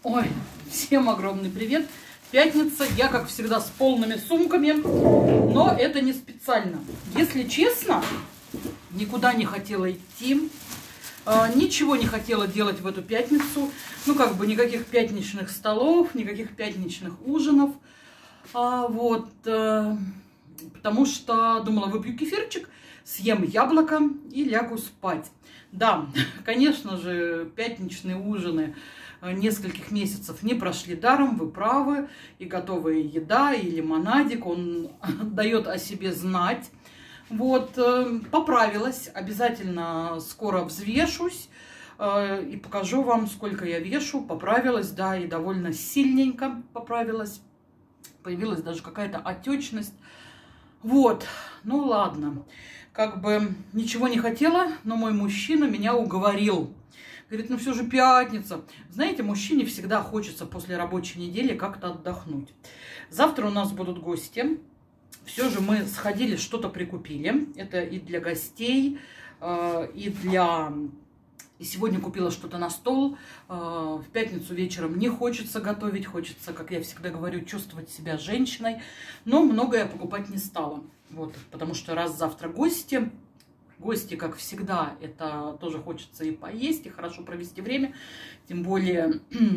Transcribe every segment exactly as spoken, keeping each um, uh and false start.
Ой, всем огромный привет. Пятница, я, как всегда, с полными сумками, но это не специально. Если честно, никуда не хотела идти, ничего не хотела делать в эту пятницу. Ну, как бы никаких пятничных столов, никаких пятничных ужинов. Вот, потому что думала, выпью кефирчик, съем яблоко и лягу спать. Да, конечно же, пятничные ужины нескольких месяцев не прошли даром, вы правы. И готовая еда, и лимонадик, он дает о себе знать. Вот, поправилась, обязательно скоро взвешусь и покажу вам, сколько я вешу. Поправилась, да, и довольно сильненько поправилась. Появилась даже какая-то отечность. Вот, ну ладно. Как бы ничего не хотела, но мой мужчина меня уговорил. Говорит, ну все же пятница. Знаете, мужчине всегда хочется после рабочей недели как-то отдохнуть. Завтра у нас будут гости. Все же мы сходили, что-то прикупили. Это и для гостей, и для... И сегодня купила что-то на стол. В пятницу вечером не хочется готовить. Хочется, как я всегда говорю, чувствовать себя женщиной. Но многое покупать не стала. Вот, потому что раз завтра гости... Гости, как всегда, это тоже хочется и поесть, и хорошо провести время. Тем более,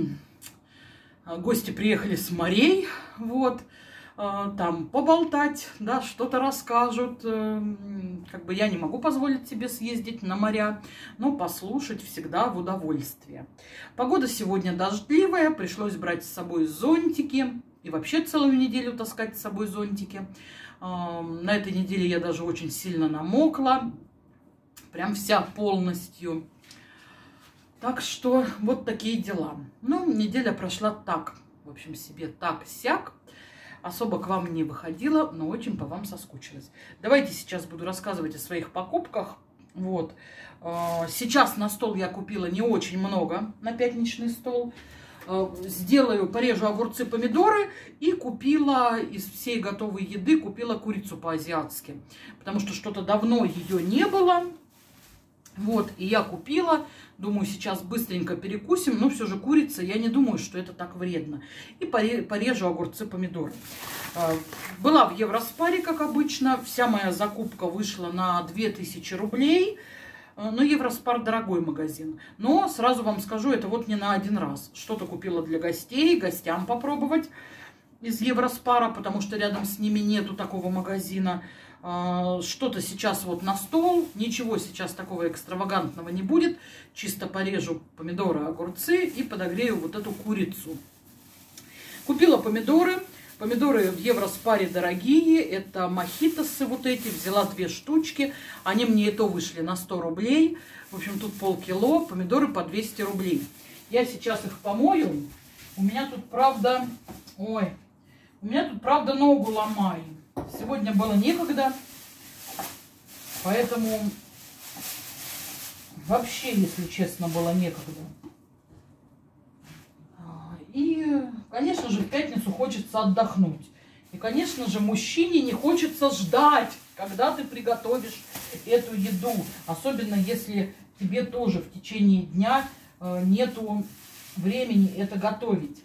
гости приехали с морей, вот, там поболтать, да, что-то расскажут. Как бы я не могу позволить себе съездить на моря, но послушать всегда в удовольствие. Погода сегодня дождливая, пришлось брать с собой зонтики и вообще целую неделю таскать с собой зонтики. На этой неделе я даже очень сильно намокла. Прям вся полностью. Так что вот такие дела. Ну, неделя прошла так. В общем, себе так-сяк. Особо к вам не выходила, но очень по вам соскучилась. Давайте сейчас буду рассказывать о своих покупках. Вот. Сейчас на стол я купила не очень много, на пятничный стол. Сделаю, порежу огурцы, помидоры и купила из всей готовой еды, купила курицу по-азиатски. Потому что что-то давно ее не было. Вот, и я купила, думаю, сейчас быстренько перекусим, но все же курица, я не думаю, что это так вредно. И порежу огурцы, помидоры. Была в Евроспаре, как обычно, вся моя закупка вышла на две тысячи рублей. Но Евроспар дорогой магазин. Но сразу вам скажу, это вот не на один раз. Что-то купила для гостей, гостям попробовать из Евроспара, потому что рядом с ними нету такого магазина. Что-то сейчас вот на стол, ничего сейчас такого экстравагантного не будет. Чисто порежу помидоры, огурцы и подогрею вот эту курицу. Купила помидоры. Помидоры в Евроспаре дорогие. Это мохитосы вот эти. Взяла две штучки. Они мне и то вышли на сто рублей. В общем, тут полкило. Помидоры по двести рублей. Я сейчас их помою. У меня тут, правда... Ой, у меня тут, правда, ногу ломаю. Сегодня было некогда, поэтому вообще, если честно, было некогда. И, конечно же, в пятницу хочется отдохнуть. И, конечно же, мужчине не хочется ждать, когда ты приготовишь эту еду. Особенно, если тебе тоже в течение дня нету времени это готовить.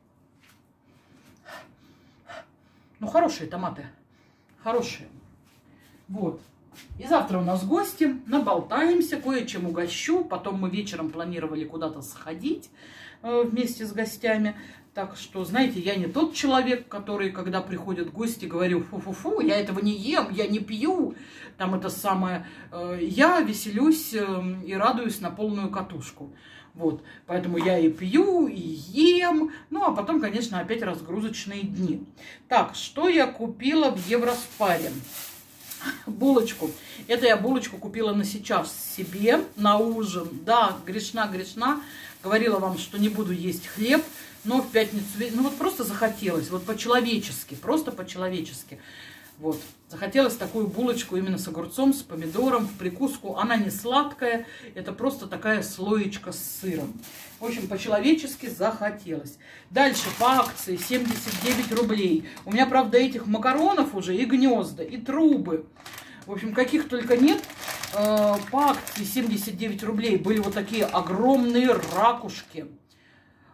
Ну, хорошие томаты. Хорошие. Вот. И завтра у нас гости. Наболтаемся, кое-чем угощу. Потом мы вечером планировали куда-то сходить э, вместе с гостями. Так что, знаете, я не тот человек, который, когда приходят гости, говорю, фу-фу-фу, я этого не ем, я не пью. Там это самое. Э, я веселюсь э, и радуюсь на полную катушку. Вот, поэтому я и пью, и ем, ну, а потом, конечно, опять разгрузочные дни. Так, что я купила в Евроспаре? Булочку. Это я булочку купила на сейчас себе, на ужин. Да, грешна-грешна. Говорила вам, что не буду есть хлеб, но в пятницу, ну, вот просто захотелось, вот по-человечески, просто по-человечески. Вот, захотелось такую булочку именно с огурцом, с помидором, в прикуску. Она не сладкая, это просто такая слоечка с сыром. В общем, по-человечески захотелось. Дальше по акции семьдесят девять рублей. У меня, правда, этих макаронов уже и гнезда, и трубы. В общем, каких только нет. По акции семьдесят девять рублей были вот такие огромные ракушки.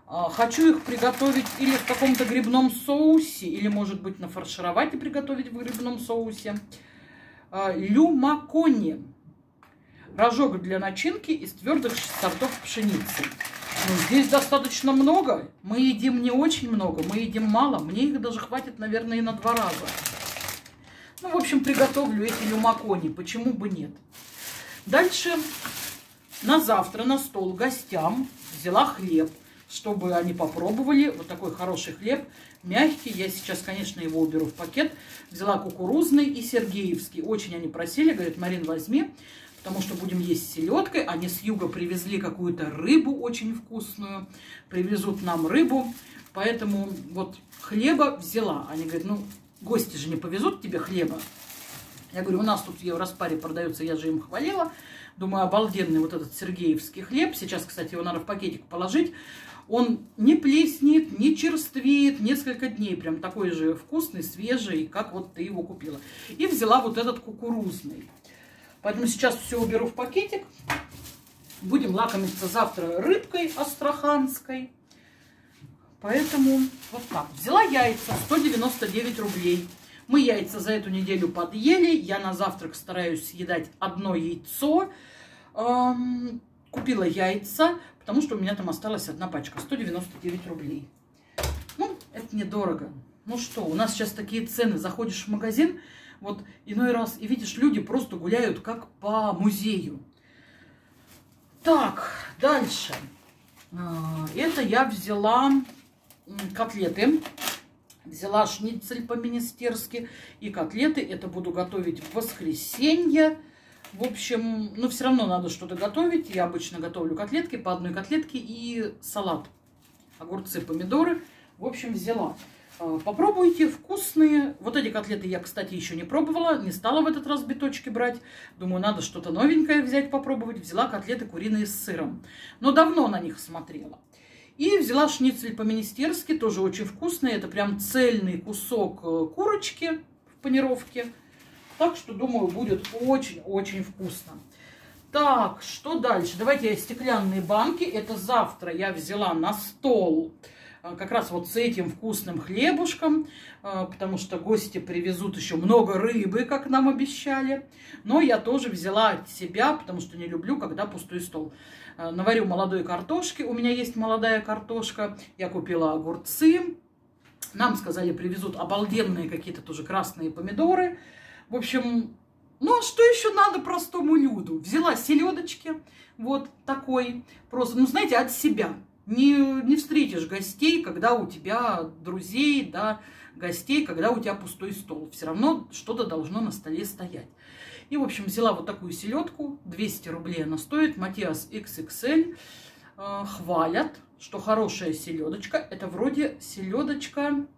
Хочу их приготовить или в каком-то грибном соусе, или, может быть, нафаршировать и приготовить в грибном соусе. Люмакони. Рожок для начинки из твердых сортов пшеницы. Ну, здесь достаточно много. Мы едим не очень много, мы едим мало. Мне их даже хватит, наверное, и на два раза. Ну, в общем, приготовлю эти люмакони. Почему бы нет? Дальше на завтра на стол гостям взяла хлеб, чтобы они попробовали. Вот такой хороший хлеб, мягкий. Я сейчас, конечно, его уберу в пакет. Взяла кукурузный и сергеевский. Очень они просили, говорят: Марин, возьми, потому что будем есть с селедкой. Они с юга привезли какую-то рыбу очень вкусную. Привезут нам рыбу. Поэтому вот хлеба взяла. Они говорят: ну, гости же не повезут тебе хлеба. Я говорю: у нас тут в Евроспаре продается, я же им хвалила. Думаю, обалденный вот этот сергеевский хлеб. Сейчас, кстати, его надо в пакетик положить. Он не плеснет, не черствеет несколько дней. Прям такой же вкусный, свежий, как вот ты его купила. И взяла вот этот кукурузный. Поэтому сейчас все уберу в пакетик. Будем лакомиться завтра рыбкой астраханской. Поэтому вот так. Взяла яйца, сто девяносто девять рублей. Мы яйца за эту неделю подъели. Я на завтрак стараюсь съедать одно яйцо. Эм, купила яйца, потому что у меня там осталась одна пачка. сто девяносто девять рублей. Ну, это недорого. Ну что, у нас сейчас такие цены. Заходишь в магазин, вот иной раз, и видишь, люди просто гуляют как по музею. Так, дальше. Это я взяла котлеты. Взяла шницель по-министерски и котлеты. Это буду готовить в воскресенье. В общем, ну все равно надо что-то готовить. Я обычно готовлю котлетки, по одной котлетке и салат. Огурцы, помидоры. В общем, взяла. Попробуйте, вкусные. Вот эти котлеты я, кстати, еще не пробовала. Не стала в этот раз биточки брать. Думаю, надо что-то новенькое взять, попробовать. Взяла котлеты куриные с сыром. Но давно на них смотрела. И взяла шницель по-министерски, тоже очень вкусный. Это прям цельный кусок курочки в панировке. Так что, думаю, будет очень-очень вкусно. Так, что дальше? Давайте я стеклянные банки. Это завтра я взяла на стол как раз вот с этим вкусным хлебушком. Потому что гости привезут еще много рыбы, как нам обещали. Но я тоже взяла от себя, потому что не люблю, когда пустой стол. Наварю молодой картошки. У меня есть молодая картошка. Я купила огурцы. Нам сказали, привезут обалденные какие-то тоже красные помидоры. В общем, ну а что еще надо простому люду? Взяла селедочки. Вот такой. Просто, ну знаете, от себя. Не, не встретишь гостей, когда у тебя друзей, да, гостей, когда у тебя пустой стол. Все равно что-то должно на столе стоять. И, в общем, взяла вот такую селедку. двести рублей она стоит. Матиас икс икс эль. Э, хвалят, что хорошая селедочка. Это вроде селедочка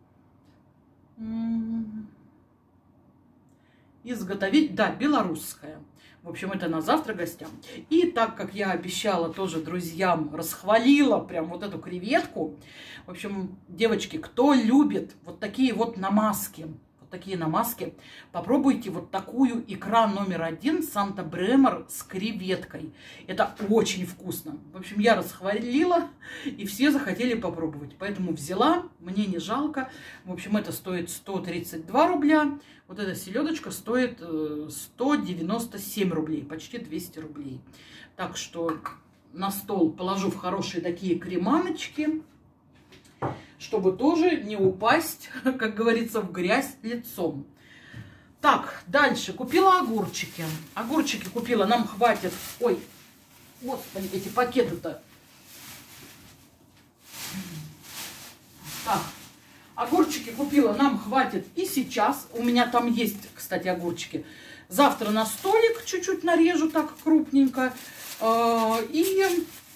изготовить, да, белорусская. В общем, это на завтра гостям. И так как я обещала тоже друзьям, расхвалила прям вот эту креветку. В общем, девочки, кто любит вот такие вот намазки, вот такие намазки, попробуйте вот такую икра номер один Санта-Бремор с креветкой. Это очень вкусно. В общем, я расхвалила, и все захотели попробовать. Поэтому взяла, мне не жалко. В общем, это стоит сто тридцать два рубля. Вот эта селедочка стоит сто девяносто семь рублей, почти двести рублей. Так что на стол положу в хорошие такие креманочки, чтобы тоже не упасть, как говорится, в грязь лицом. Так, дальше. Купила огурчики. Огурчики купила, нам хватит. Ой, господи, эти пакеты-то. Так. Огурчики купила, нам хватит и сейчас. У меня там есть, кстати, огурчики. Завтра на столик чуть-чуть нарежу так крупненько. И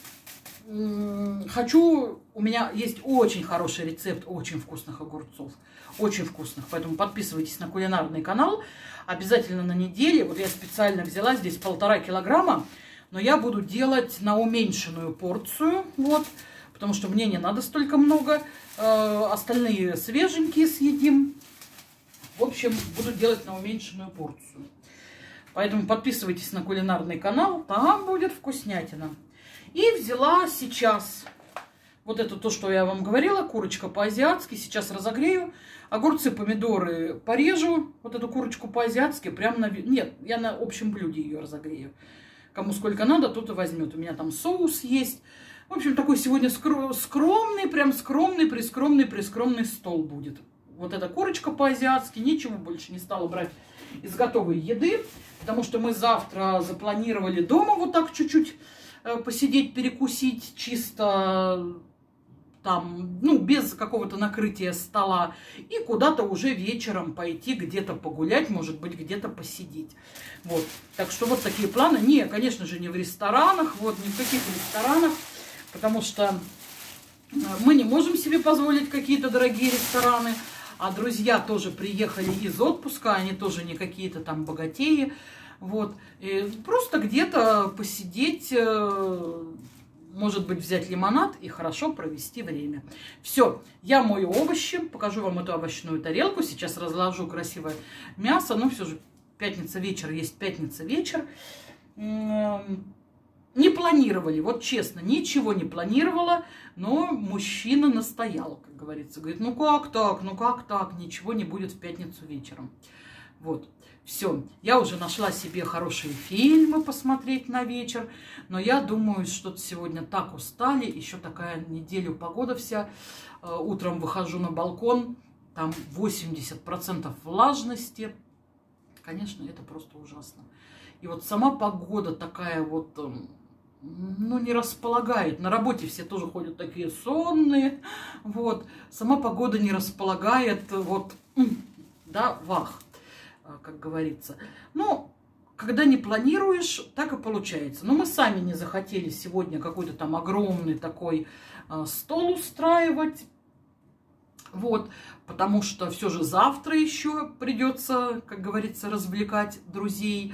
хочу... У меня есть очень хороший рецепт очень вкусных огурцов. Очень вкусных. Поэтому подписывайтесь на кулинарный канал. Обязательно на неделе. Вот я специально взяла здесь полтора килограмма. Но я буду делать на уменьшенную порцию. Вот. Потому что мне не надо столько много. Остальные свеженькие съедим. В общем, буду делать на уменьшенную порцию. Поэтому подписывайтесь на кулинарный канал. Там будет вкуснятина. И взяла сейчас Вот это то, что я вам говорила, курочка по-азиатски. Сейчас разогрею. Огурцы, помидоры порежу. Вот эту курочку по-азиатски прям на... Нет, я на общем блюде ее разогрею. Кому сколько надо, тот и возьмет. У меня там соус есть. В общем, такой сегодня скромный, прям скромный, прискромный, прискромный стол будет. Вот эта курочка по-азиатски. Ничего больше не стала брать из готовой еды. Потому что мы завтра запланировали дома вот так чуть-чуть посидеть, перекусить. Чисто там, ну, без какого-то накрытия стола. И куда-то уже вечером пойти где-то погулять, может быть, где-то посидеть. Вот. Так что вот такие планы. Не, конечно же, не в ресторанах. Вот, ни в каких ресторанах. Потому что мы не можем себе позволить какие-то дорогие рестораны. А друзья тоже приехали из отпуска, они тоже не какие-то там богатеи. Вот. И просто где-то посидеть, может быть, взять лимонад и хорошо провести время. Все, я мою овощи, покажу вам эту овощную тарелку. Сейчас разложу красивое мясо. Ну, все же, пятница вечер есть пятница вечер. Не планировали, вот честно, ничего не планировала, но мужчина настоял, как говорится. Говорит, ну как так, ну как так, ничего не будет в пятницу вечером. Вот, все. Я уже нашла себе хорошие фильмы посмотреть на вечер, но я думаю, что-то сегодня так устали, еще такая неделю погода вся. Утром выхожу на балкон, там восемьдесят процентов влажности. Конечно, это просто ужасно. И вот сама погода такая вот... ну, не располагает. На работе все тоже ходят такие сонные. Вот. Сама погода не располагает. Вот, да, вах, как говорится. Но когда не планируешь, так и получается. Но мы сами не захотели сегодня какой-то там огромный такой стол устраивать. Вот. Потому что все же завтра еще придется, как говорится, развлекать друзей.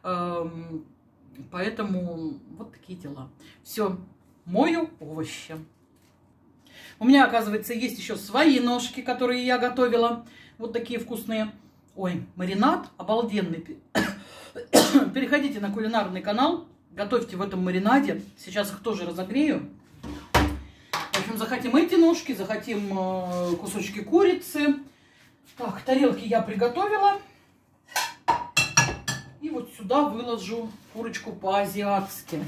Поэтому вот такие дела. Все, мою овощи. У меня, оказывается, есть еще свои ножки, которые я готовила. Вот такие вкусные. Ой, маринад обалденный. Переходите на кулинарный канал. Готовьте в этом маринаде. Сейчас их тоже разогрею. В общем, захотим эти ножки, захотим кусочки курицы. Так, тарелки я приготовила. И вот сюда выложу курочку по-азиатски.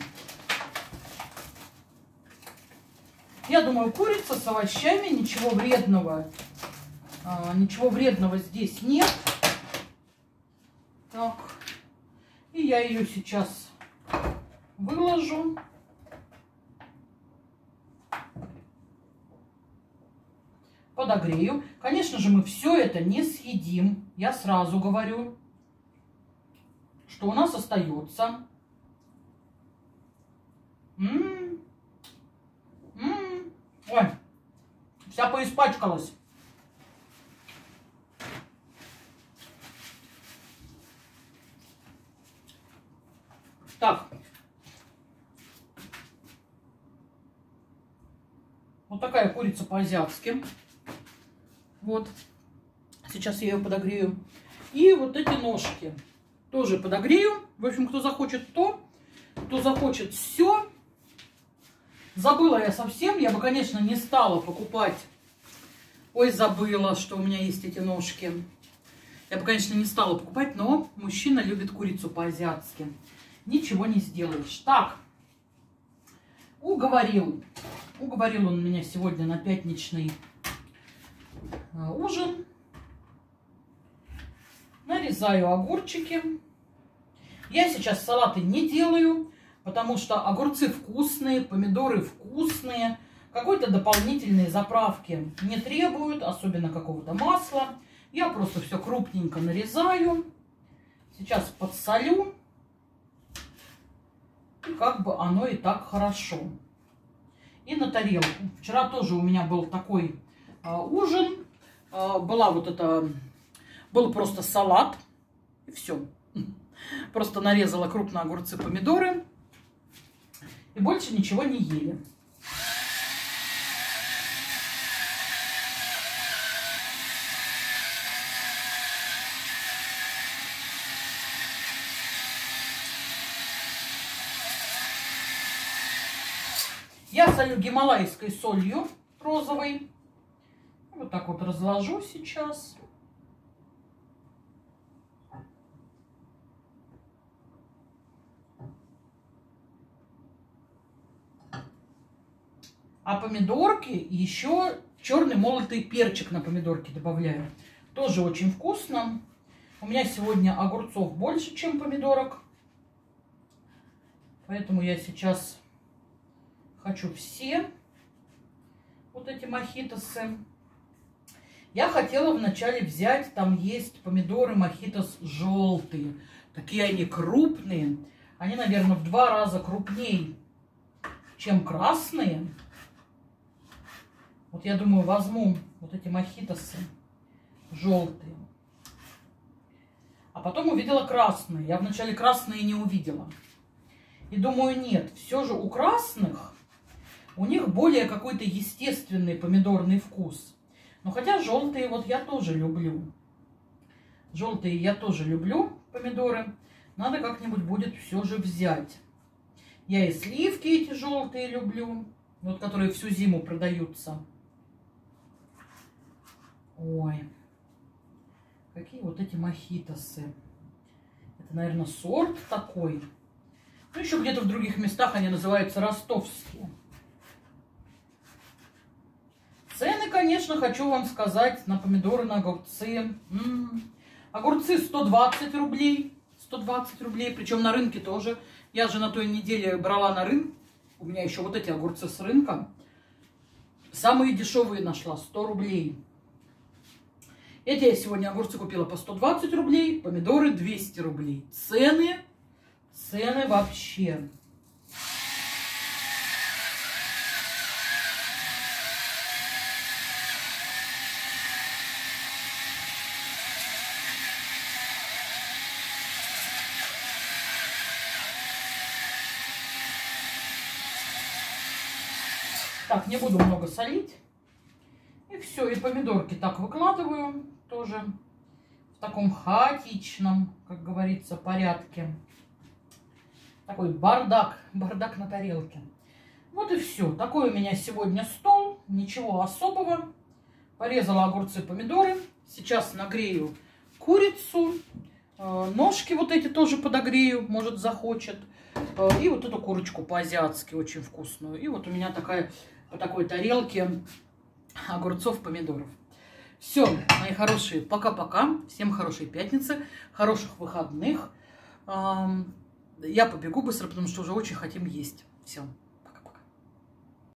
Я думаю, курица с овощами, ничего вредного, а, ничего вредного здесь нет. Так, и я ее сейчас выложу. Подогрею. Конечно же, мы все это не съедим, я сразу говорю. Что у нас остается? М-м-м. М-м. Ой, вся поиспачкалась. Так. Вот такая курица по-азиатски. Вот. Сейчас я ее подогрею. И вот эти ножки. Тоже подогрею. В общем, кто захочет то, кто захочет все. Забыла я совсем. Я бы, конечно, не стала покупать. Ой, забыла, что у меня есть эти ножки. Я бы, конечно, не стала покупать, но мужчина любит курицу по-азиатски. Ничего не сделаешь. Так, уговорил. Уговорил он меня сегодня на пятничный ужин. Нарезаю огурчики. Я сейчас салаты не делаю, потому что огурцы вкусные, помидоры вкусные. Какой-то дополнительной заправки не требуют, особенно какого-то масла. Я просто все крупненько нарезаю. Сейчас подсолю. И как бы оно и так хорошо. И на тарелку. Вчера тоже у меня был такой а, ужин. А, была вот эта... Был просто салат. И все. Просто нарезала крупно огурцы, помидоры. И больше ничего не ели. Я солю гималайской солью розовой. Вот так вот разложу сейчас. А помидорки еще черный молотый перчик на помидорки добавляю. Тоже очень вкусно. У меня сегодня огурцов больше, чем помидорок. Поэтому я сейчас хочу все вот эти мохитосы. Я хотела вначале взять, там есть помидоры мохитос желтые. Такие они крупные. Они, наверное, в два раза крупнее, чем красные. Вот я думаю, возьму вот эти мохитосы желтые. А потом увидела красные. Я вначале красные не увидела. И думаю, нет, все же у красных, у них более какой-то естественный помидорный вкус. Но хотя желтые вот я тоже люблю. Желтые я тоже люблю помидоры. Надо как-нибудь будет все же взять. Я и сливки эти желтые люблю. Вот которые всю зиму продаются. Ой. Какие вот эти мохитосы. Это, наверное, сорт такой. Ну, еще где-то в других местах они называются ростовские. Цены, конечно, хочу вам сказать на помидоры, на огурцы. М-м. Огурцы сто двадцать рублей. сто двадцать рублей. Причем на рынке тоже. Я же на той неделе брала на рынок. У меня еще вот эти огурцы с рынка. Самые дешевые нашла. сто рублей. Эти я сегодня огурцы купила по сто двадцать рублей. Помидоры двести рублей. Цены... Цены вообще. Так, не буду много солить. И все, и помидорки так выкладываю тоже в таком хаотичном, как говорится, порядке. Такой бардак, бардак на тарелке. Вот и все. Такой у меня сегодня стол. Ничего особого. Порезала огурцы, помидоры. Сейчас нагрею курицу. Ножки вот эти тоже подогрею, может захочет. И вот эту курочку по-азиатски очень вкусную. И вот у меня такая по такой тарелке огурцов, помидоров. Все, мои хорошие, пока-пока. Всем хорошей пятницы, хороших выходных. Я побегу быстро, потому что уже очень хотим есть. Все.